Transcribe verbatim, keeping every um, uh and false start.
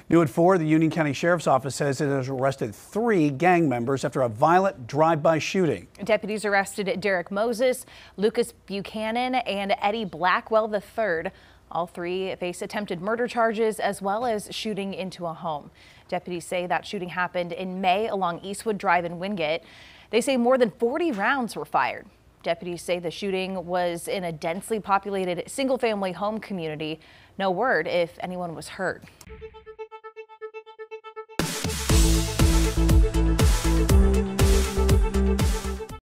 New at four, the Union County Sheriff's Office says it has arrested three gang members after a violent drive-by shooting. Deputies arrested Derek Moses, Lucas Buchanan, and Eddie Blackwell the third. All three face attempted murder charges as well as shooting into a home. Deputies say that shooting happened in May along Eastwood Drive in Wingate. They say more than forty rounds were fired. Deputies say the shooting was in a densely populated single-family home community. No word if anyone was hurt.